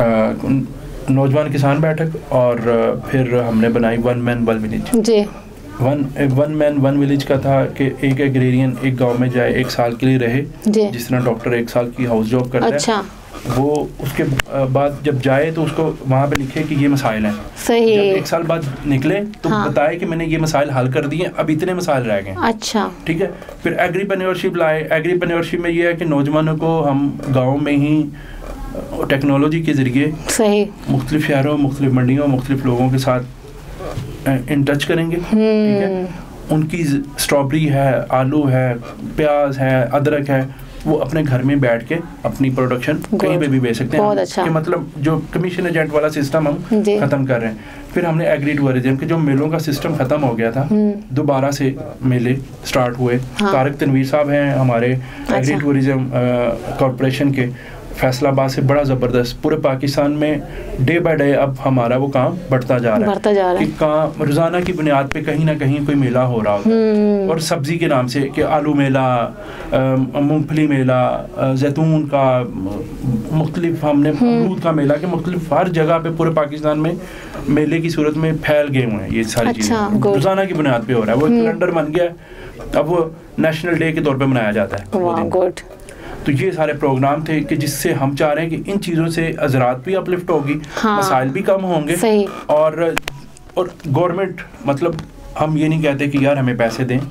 नौजवान किसान बैठक, और फिर हमने बनाई one man one village. One one man one village का था कि एक एग्रेरियन एक गांव में जाए, एक साल के लिए रहे, जिस तरह डॉक्टर एक साल की हाउस जॉब करता अच्छा। है, वो उसके बाद जब जाए तो उसको वहाँ पे लिखे कि ये मसाइल हैं। सही। जब एक साल बाद निकले तो हाँ। बताए कि मैंने ये मसाइल हल कर दिए, अब इतने मसाइल रह गए। अच्छा, ठीक है। फिर एग्रीप्रेन्योरशिप लाए। एग्रीप्रेन्योरशिप में ये है कि नौजवानों को हम गाँव में ही टेक्नोलॉजी के ज़रिए सही मुख्तलिफ शहरों, मुख्तलिफ मंडियों, मुख्तलिफ लोगों के साथ इन टच करेंगे। ठीक है। उनकी स्ट्रॉबेरी है, आलू है, प्याज है, अदरक है, वो अपने घर में बैठ के अपनी प्रोडक्शन कहीं पे भी बेच सकते हैं। अच्छा। कि मतलब जो कमीशन एजेंट वाला सिस्टम हम खत्म कर रहे हैं। फिर हमने एग्री टूरिज्म के जो मेलों का सिस्टम खत्म हो गया था, दोबारा से मेले स्टार्ट हुए। हाँ। तारिक तनवीर साहब हैं हमारे एग्री टूरिज्म कॉरपोरेशन के, फैसलाबाद से बड़ा ज़बरदस्त पूरे पाकिस्तान में डे बाय डे अब हमारा वो काम बढ़ता जा रहा है, बढ़ता जा रहा है। कि काम रोज़ाना की बुनियाद पे कहीं ना कहीं कोई मेला हो रहा होता है। और सब्ज़ी के नाम से कि आलू मेला, मूंगफली मेला, जैतून का, मुख्तलिफ हमने अमरूद का मेला, कि मुख्तलिफ हर जगह पे पूरे पाकिस्तान में मेले की सूरत में फैल गए हुए हैं ये सारी अच्छा, चीज़ें। रोज़ाना की बुनियाद पे हो रहा है। वो कैलेंडर बन गया, अब वो नेशनल डे के तौर पे मनाया जाता है। तो ये सारे प्रोग्राम थे कि जिससे हम चाह रहे हैं कि इन चीज़ों से हज़रात भी अपलिफ्ट होगी, हाँ, मसाइल भी कम होंगे। सही। और और गवर्नमेंट, मतलब हम ये नहीं कहते कि यार हमें पैसे दें,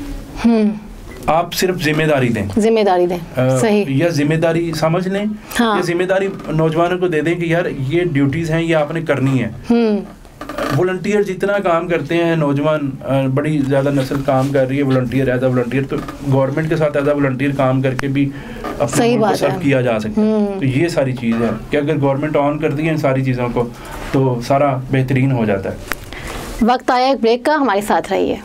आप सिर्फ जिम्मेदारी दें, जिम्मेदारी दें। आ, सही। या जिम्मेदारी समझ लें, हाँ, या जिम्मेदारी नौजवानों को दे दें कि यार ये ड्यूटीज़ हैं, ये आपने करनी है। वॉलंटियर जितना काम करते हैं नौजवान, बड़ी ज़्यादा नस्ल काम कर रही है वॉलंटियर, एज अ वॉलंटियर, तो गवर्नमेंट के साथ एज अ वॉलंटियर काम करके भी अपने को सर्व किया जा सकता है। तो ये सारी चीज़ है कि अगर गवर्नमेंट ऑन कर दी है इन सारी चीज़ों को तो सारा बेहतरीन हो जाता है। वक्त आया एक ब्रेक का, हमारे साथ रहिए।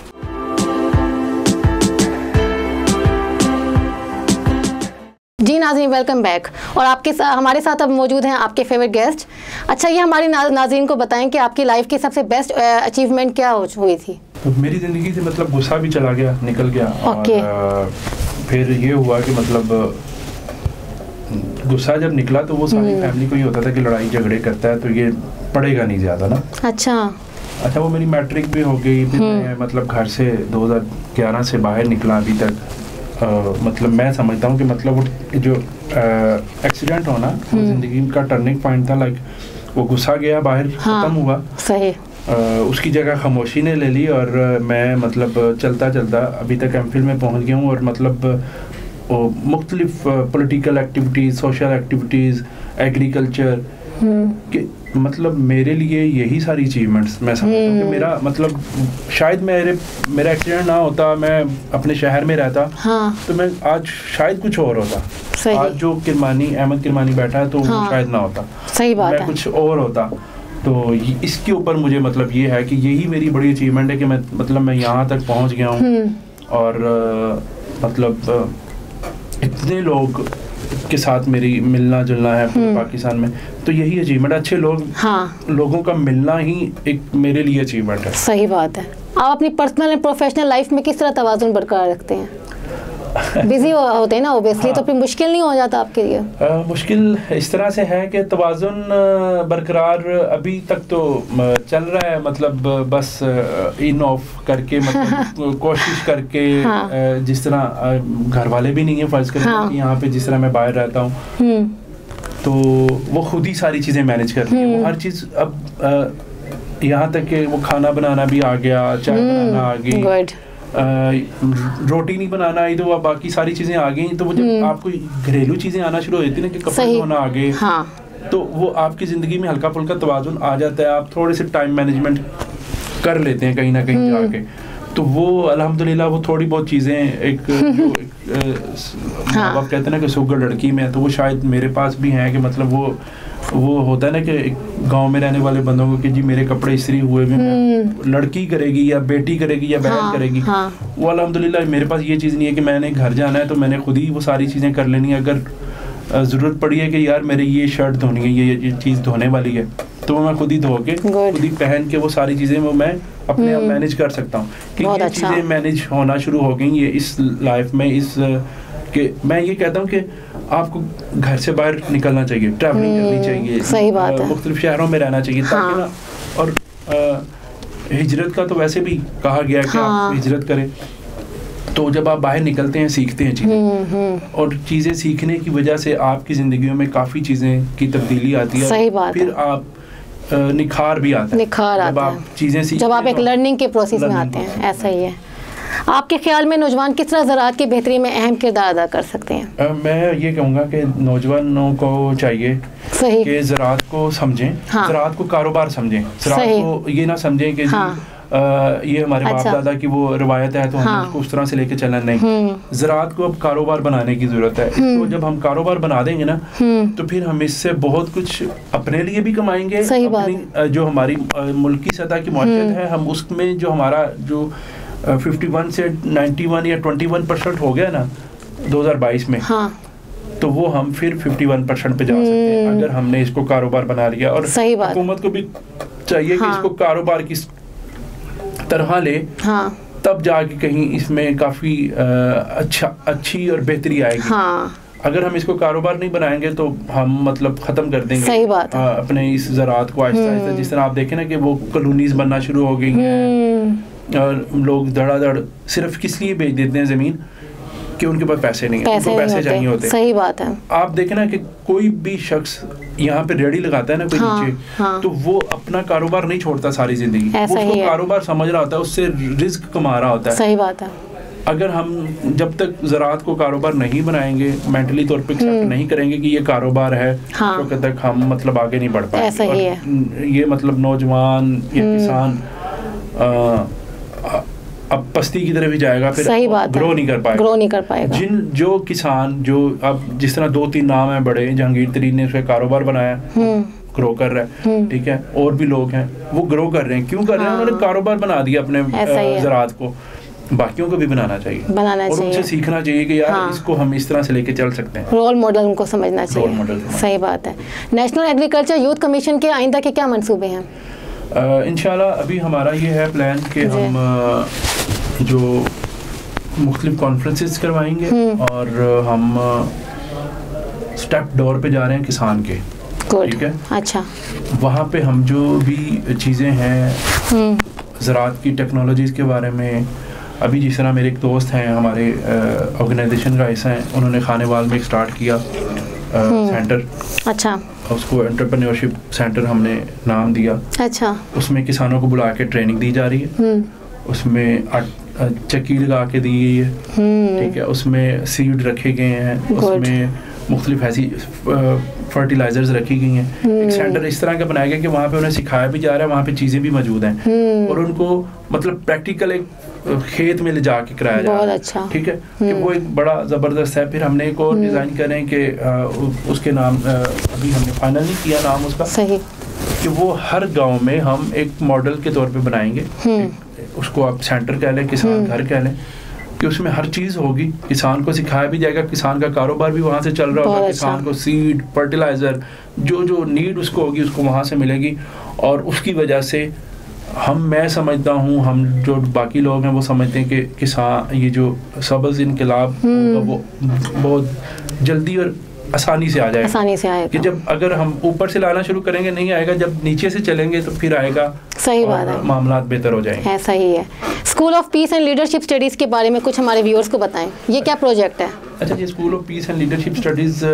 जी नाज़रीन, वेलकम बैक। और आपके साथ हमारे साथ अब मौजूद हैं आपके फेवरेट गेस्ट। अच्छा, ये हमारी ना, नाज़रीन को बताएं कि आपकी लाइफ की सबसे बेस्ट अचीवमेंट क्या हुई थी? तो मेरी ज़िंदगी से मतलब गुस्सा भी चला गया, निकल गया। okay. और फिर ये हुआ कि मतलब गुस्सा जब निकला तो वो सारी फैमिली को ये होता था कि लड़ाई झगड़े करता है तो ये पढ़ेगा नहीं ज़्यादा ना। अच्छा अच्छा वो मेरी मैट्रिक भी हो गई, फिर मैं मतलब घर से दो हज़ार ग्यारह से बाहर निकला अभी तक। Uh, मतलब मैं समझता हूँ कि मतलब वो जो एक्सीडेंट uh, होना ज़िंदगी का टर्निंग पॉइंट था। लाइक वो गुस्सा गया बाहर, हाँ, ख़त्म हुआ। सही। uh, उसकी जगह खामोशी ने ले ली और uh, मैं मतलब चलता चलता अभी तक एम फिल में पहुँच गया हूँ। और मतलब uh, मुख्तलिफ political activities, social activities, agriculture के मतलब मेरे लिए यही सारी अचीवमेंट्स मैं समझता हूँ कि मेरा मतलब शायद मेरे मेरा एक्सीडेंट ना होता, मैं अपने शहर में रहता, हाँ, तो मैं आज शायद कुछ और होता। सही। आज जो किरमानी अहमद किरमानी बैठा है तो हाँ, वो शायद ना होता। सही बात मैं है। कुछ और होता। तो इसके ऊपर मुझे मतलब ये है कि यही मेरी बड़ी अचीवमेंट है कि मैं मतलब मैं यहाँ तक पहुँच गया हूँ। और आ, मतलब आ, इतने लोग के साथ मेरी मिलना जुलना है पूरे पाकिस्तान में, तो यही अचीवमेंट। अच्छे लोग, हाँ, लोगों का मिलना ही एक मेरे लिए अचीवमेंट है। सही बात है। आप अपनी पर्सनल एंड प्रोफेशनल लाइफ में किस तरह तवाज़ुन बरकरार रखते हैं? बिजी होते हैं ना ओबियसली, हाँ, तो फिर मुश्किल नहीं हो जाता आपके लिए? आ, मुश्किल इस तरह से है कि तवाज़ुन बरकरार अभी तक तो चल रहा है, मतलब बस इन ऑफ करके मतलब कोशिश करके, हाँ, जिस तरह घर वाले भी नहीं है फर्ज करें, हाँ, कि यहाँ पे जिस तरह मैं बाहर रहता हूँ तो वो खुद ही सारी चीज़ें मैनेज करती है। वो हर चीज़ अब यहाँ तक कि वो खाना बनाना भी आ गया, चाय बनाना आ गई, Uh, रोटी नहीं बनाना आई तो बाकी सारी चीज़ें आ गई। तो वो जब आपको घरेलू चीज़ें आना शुरू हो जाती है ना कि कपड़े धोना आ गए, हाँ, तो वो आपकी ज़िंदगी में हल्का फुल्का तवाज़ुन आ जाता है। आप थोड़े से टाइम मैनेजमेंट कर लेते हैं कहीं ना कहीं जाके, तो वो अल्हम्दुलिल्लाह वो थोड़ी बहुत चीज़ें एक जो माँ बाप कहते हैं ना कि सुगर लड़की में, तो वो शायद मेरे पास भी हैं कि मतलब वो वो होता है ना कि गांव में रहने वाले बंदों को कि जी मेरे कपड़े इस्त्री हुए हुए, लड़की करेगी या बेटी करेगी या बहन, हाँ, करेगी, हाँ, वो अल्हम्दुलिल्लाह मेरे पास ये चीज़ नहीं है कि मैंने घर जाना है तो मैंने खुद ही वो सारी चीज़ें कर लेनी है। अगर ज़रूरत पड़ी है कि यार मेरे ये शर्ट धोनी है, ये ये चीज़ धोने वाली है, तो मैं खुद ही धो के खुद ही पहन के वो सारी चीज़ें वो मैं अपने आप मैनेज कर सकता हूँ। कि ये चीज़ें मैनेज होना शुरू हो गई ये इस लाइफ में। इस कि मैं ये कहता हूँ कि आपको घर से बाहर निकलना चाहिए, ट्रैवलिंग करनी चाहिए, सही बात है, मुख्तलिफ शहरों में रहना चाहिए, ताकि ना, और हिजरत का तो वैसे भी कहा गया है कि हाँ। आप हिजरत करें, तो जब आप बाहर निकलते हैं सीखते हैं चीज़ें, और चीज़ें सीखने की वजह से आपकी ज़िंदगियों में काफ़ी चीज़ें की तब्दीली आती है। सही बात फिर है। आप निखार भी आता है, निखार जब आता आप है चीज़ें सीखते जब आप एक तो लर्निंग के प्रोसेस में आते हैं। ऐसा ही है। आपके ख्याल में नौजवान किस तरह ज़राअत की बेहतरी में अहम किरदार अदा कर सकते हैं? आ, मैं ये कहूँगा कि नौजवानों को चाहिए सही कि ज़राअत को समझें, हाँ। ज़राअत को कारोबार समझें, ज़राअत को ये ना समझें कि हाँ। आ, ये हमारे अच्छा। बाप दादा की वो रिवायत है तो हाँ। हमें उसको उस तरह से लेके चलना नहीं। ज़राअत को अब कारोबार बनाने की ज़रूरत है। इसको जब हम कारोबार बना देंगे ना तो फिर हम इससे बहुत कुछ अपने लिए भी कमाएंगे, अपनी जो हमारी मुल्क की सतह की मौजूद है हम उसमें जो हमारा जो इक्यावन से इक्यानवे या इक्कीस परसेंट हो गया ना दो हज़ार बाईस में, हाँ। तो वो हम फिर इक्यावन परसेंट पे जा सकते हैं अगर हमने इसको कारोबार बना लिया। और हुकूमत को भी चाहिए हाँ। कि इसको कारोबार की तरह ले, हाँ। तब जाके कहीं इसमें काफ़ी अच्छा अच्छी और बेहतरी आएगी। हाँ। अगर हम इसको कारोबार नहीं बनाएंगे तो हम मतलब ख़त्म कर देंगे। सही बात है। अपने इस ज़राअत को आहिस्ता आहिस्ता, जिस तरह आप देखें ना कि वो कॉलोनीज़ बनना शुरू हो गई हैं और लोग धड़ाधड़ सिर्फ किस लिए बेच देते हैं ज़मीन कि उनके पास पैसे नहीं है, उनको पैसे चाहिए होते। सही बात है। आप देखें ना कि कोई भी शख्स यहाँ पे रेडी लगाता है ना कोई हाँ, नीचे, हाँ। तो वो अपना कारोबार नहीं छोड़ता सारी जिंदगी, वो उसको कारोबार समझ रहा होता है, उससे रिस्क कमा रहा होता है। सही बात है। अगर हम जब तक ज़राअत को कारोबार नहीं बनाएंगे, मेंटली तौर पे एक्सेप्ट नहीं करेंगे कि ये कारोबार है, हाँ। तो तक हम मतलब आगे नहीं बढ़ पाएंगे। ऐसा ही है। ये मतलब नौजवान या किसान अब पस्ती की तरफ ही जाएगा, फिर सही बात ग्रो नहीं कर पाएगा ग्रो नहीं कर पाएगा जिन जो किसान जो अब जिस तरह दो तीन नाम है बड़े, जहांगीर तरीन ने उसका कारोबार बनाया, ग्रो कर रहा है, ठीक है, और भी लोग हैं वो ग्रो कर रहे हैं। क्यों कर रहे हैं? उन्होंने कारोबार बना दिया अपने ज़राअत को। बाकियों को भी बनाना चाहिए, बनाना और चाहिए, उनसे सीखना चाहिए कि यार हाँ। इसको हम इस तरह से लेके चल सकते हैं। रोल मॉडल उनको समझना चाहिए। रोल मॉडल सही बात है। नेशनल एग्रीकल्चर यूथ कमीशन के आइंदा के क्या मंसूबे हैं? uh, इंशाल्लाह अभी हमारा ये है प्लान कि हम uh, जो मुख्तलिफ कॉन्फ्रेंसेस करवाएंगे और uh, हम स्टेप uh, डोर पे जा रहे हैं किसान के, ठीक है। अच्छा, वहाँ पे हम जो भी चीज़ें हैं ज़राअत की टेक्नोलॉजीज़ के बारे में, अभी जिस तरह मेरे एक दोस्त हैं हमारे ऑर्गेनाइजेशन का हिस्सा हैं, उन्होंने खानेवाल में एक स्टार्ट किया सेंटर। अच्छा, उसको एंटरप्रेन्योरशिप सेंटर हमने नाम दिया। अच्छा, उसमें किसानों को बुला के ट्रेनिंग दी जा रही है, उसमें चक्की लगा के दी गई है, ठीक है, उसमें सीड रखे गए हैं, उसमें मुख्तलिफ ऐसी फर्टिलाइजर्स रखी गई हैं। एक सेंटर इस तरह का बनाया गया कि वहाँ पे उन्हें सिखाया भी जा रहा है, वहाँ पे चीज़ें भी मौजूद हैं और उनको मतलब प्रैक्टिकल एक खेत में ले जाके कराया जा रहा है। अच्छा, ठीक है, कि वो एक बड़ा ज़बरदस्त है। फिर हमने एक और डिज़ाइन करें कि उसके नाम अभी हमने फाइनल नहीं किया नाम उसका, सही, कि वो हर गाँव में हम एक मॉडल के तौर पर बनाएंगे। उसको आप सेंटर कह लें, किसान घर कह लें, कि उसमें हर चीज़ होगी, किसान को सिखाया भी जाएगा, किसान का कारोबार भी वहाँ से चल रहा होगा, किसान अच्छा। को सीड, फर्टिलाइज़र, जो जो नीड उसको होगी उसको वहाँ से मिलेगी। और उसकी वजह से हम मैं समझता हूँ, हम जो बाकी लोग हैं वो समझते हैं कि किसान ये जो सब्ज़ इनकलाब वो बहुत जल्दी और आसानी से आ जाएगा, आसानी से आएगा। कि जब अगर हम ऊपर से लाना शुरू करेंगे नहीं आएगा, जब नीचे से चलेंगे तो फिर आएगा। सही बात है, मामला बेहतर हो जाएंगे। ऐसा ही है। School of peace and leadership studies के बारे में कुछ हमारे व्यूअर्स को बताएं, ये क्या प्रोजेक्ट है? अच्छा जी, school of peace and leadership studies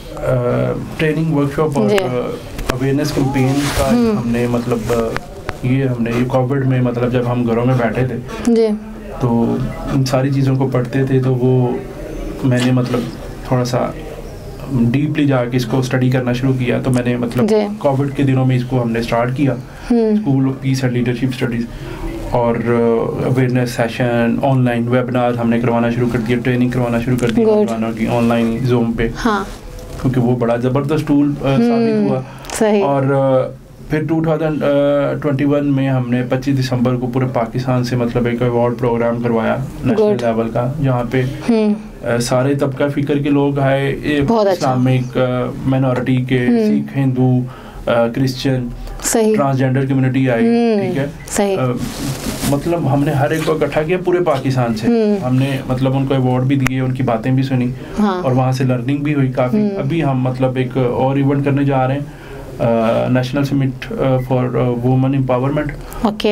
training workshop और अवेयरनेस कैंपेन का हमने मतलब ये हमने ये कोविड में मतलब जब हम घरों में बैठे थे जी, तो इन सारी चीज़ों को पढ़ते थे, तो वो मैंने मतलब थोड़ा सा डीपली जाके इसको स्टडी करना शुरू किया। तो मैंने मतलब कोविड के दिनों में इसको हमने स्टार्ट किया, school of peace and leadership studies, और अवेयरनेस सेशन, ऑनलाइन वेबिनार हमने करवाना शुरू कर दिया, ट्रेनिंग करवाना शुरू कर दिया नौजवानों की ऑनलाइन ज़ूम पे, हाँ, क्योंकि वो बड़ा ज़बरदस्त टूल साबित हुआ। सही। और फिर दो हज़ार इक्कीस में हमने पच्चीस दिसंबर को पूरे पाकिस्तान से मतलब एक अवार्ड प्रोग्राम करवाया नेशनल लेवल का, जहाँ पे आ, सारे तबका फ़िक्र के लोग आए, इस्लामिक माइनॉरिटी के, Sikh, Hindu, Christian, transgender community आई, ठीक है, सही। आ, मतलब हमने हर एक को इकट्ठा किया पूरे पाकिस्तान से, हमने मतलब उनको अवार्ड भी दिए, उनकी बातें भी सुनी, हाँ। और वहाँ से लर्निंग भी हुई काफ़ी। अभी हम मतलब एक और इवेंट करने जा रहे हैं, national summit for women empowerment, okay,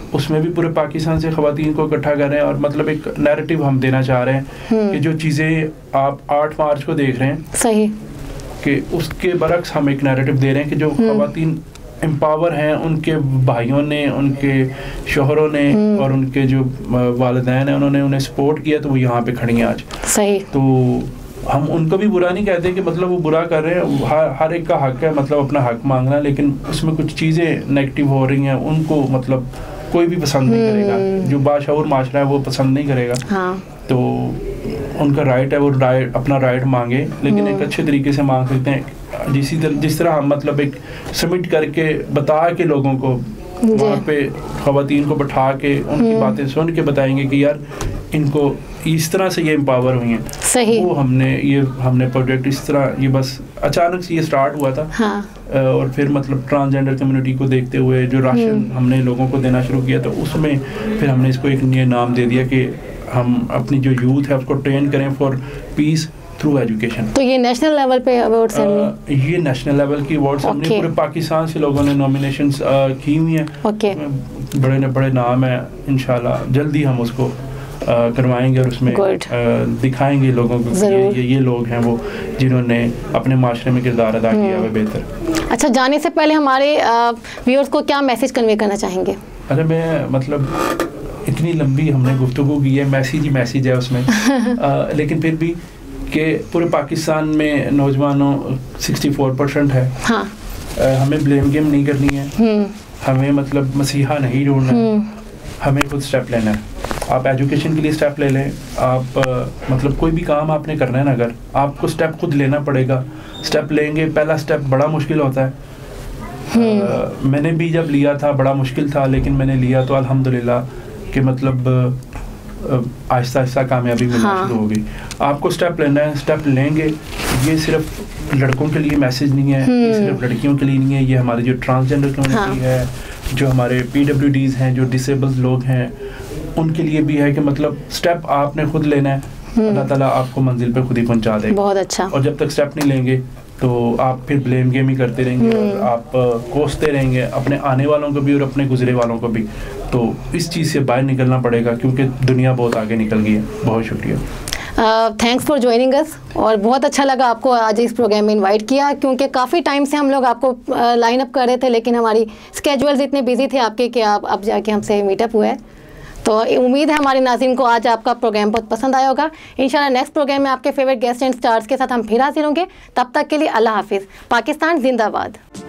उसमें भी पूरे पाकिस्तान से ख़वातीन को इकट्ठा कर रहे हैं और मतलब एक नैरेटिव हम देना चाह रहे हैं कि जो चीज़ें आप आठ मार्च को देख रहे हैं सही कि उसके बरक्स हम एक नैरेटिव दे रहे हैं कि जो ख़वातीन एम्पावर हैं, उनके भाइयों ने, उनके शोहरों ने और उनके जो वालिदैन हैं उन्होंने उन्हें सपोर्ट किया तो वो यहाँ पे खड़ी हैं आज। सही। तो हम उनको भी बुरा नहीं कहते कि मतलब वो बुरा कर रहे हैं, हर हर एक का हक है मतलब अपना हक मांगना, लेकिन उसमें कुछ चीज़ें नेगेटिव हो रही हैं उनको मतलब कोई भी पसंद नहीं करेगा, जो बाशऊर माशरा है वो पसंद नहीं करेगा। हाँ। तो उनका राइट है वो राइट अपना राइट मांगे, लेकिन एक अच्छे तरीके से मांग सकते हैं जिसी तरह जिस तरह हम मतलब एक सबमिट करके बता के लोगों को वहाँ पे ख़वातीन को बैठा के उनकी बातें सुन के बताएंगे कि यार इनको इस तरह से ये एम्पावर हुई हैं। सही। वो हमने ये हमने प्रोजेक्ट इस तरह ये बस अचानक से ये स्टार्ट हुआ था। हाँ। और फिर मतलब ट्रांसजेंडर कम्युनिटी को देखते हुए जो राशन हमने लोगों को देना शुरू किया तो उसमें फिर हमने इसको एक नया नाम दे दिया कि हम अपनी जो यूथ है उसको ट्रेन करें फॉर पीस थ्रू एजुकेशन। तो ये नेशनल लेवल पे अवार्ड सेरेमनी? ये नेशनल लेवल की अवार्ड सेरेमनी पूरे पाकिस्तान से लोगों ने नॉमिनेशंस की हुई हैं। ओके। बड़े ने बड़े नाम है, इंशाल्लाह जल्दी हम उसको Uh, करवाएंगे और उसमें uh, दिखाएंगे लोगों को कि ये, ये लोग हैं वो जिन्होंने अपने माशरे में किरदार अदा किया है बेहतर। अच्छा, जाने से पहले हमारे व्यूअर्स को क्या मैसेज कन्वे करना चाहेंगे? अरे मैं मतलब इतनी लंबी हमने गुफ्तगू की है, मैसेज ही मैसेज है उसमें uh, लेकिन फिर भी कि पूरे पाकिस्तान में नौजवानों सिक्सटी फोर परसेंट है। हाँ। uh, हमें ब्लेम गेम नहीं करनी है, हमें मतलब मसीहा नहीं ढूंढना है, हमें खुद स्टेप लेना है। आप एजुकेशन के लिए स्टेप ले लें, आप आ, मतलब कोई भी काम आपने करना है ना, अगर आपको स्टेप खुद लेना पड़ेगा। स्टेप लेंगे, पहला स्टेप बड़ा मुश्किल होता है। आ, मैंने भी जब लिया था बड़ा मुश्किल था, लेकिन मैंने लिया तो अल्हम्दुलिल्लाह कि मतलब आहिस्ता आहिस्ता कामयाबी मिलना हाँ। शुरू हो गई। आपको स्टेप लेना है, स्टेप लेंगे। ये सिर्फ लड़कों के लिए मैसेज नहीं है, ये सिर्फ लड़कियों के लिए नहीं है, ये हमारे जो ट्रांसजेंडर कम्युनिटी हाँ। है, जो हमारे पी डब्ल्यू डीज हैं, जो डिसेबल्ड लोग हैं, उनके लिए भी है कि मतलब स्टेप आपने खुद लेना है, अल्लाह ताला आपको मंजिल पे खुद ही पहुंचा देगा। बहुत अच्छा। और जब तक स्टेप नहीं लेंगे तो आप फिर ब्लेम गेम ही करते रहेंगे और आप कोसते रहेंगे अपने आने वालों को भी और अपने गुजरे वालों को भी। तो इस चीज़ से बाहर निकलना पड़ेगा क्योंकि दुनिया बहुत आगे निकल गई है। बहुत शुक्रिया। Thanks for joining us. और बहुत अच्छा लगा आपको आज इस प्रोग्राम में इनवाइट किया, क्योंकि काफ़ी टाइम से हम लोग आपको लाइन अप कर रहे थे, लेकिन हमारी स्केड्यूल्स इतने बिजी थे आपके कि आप अब जाके हमसे मीटअप हुआ है। तो उम्मीद है हमारे नाज़रीन को आज आपका प्रोग्राम बहुत पसंद आया होगा। इंशाल्लाह नेक्स्ट प्रोग्राम में आपके फेवरेट गेस्ट एंड स्टार्स के साथ हम फिर हाजिर होंगे। तब तक के लिए अल्लाह हाफिज़। पाकिस्तान जिंदाबाद।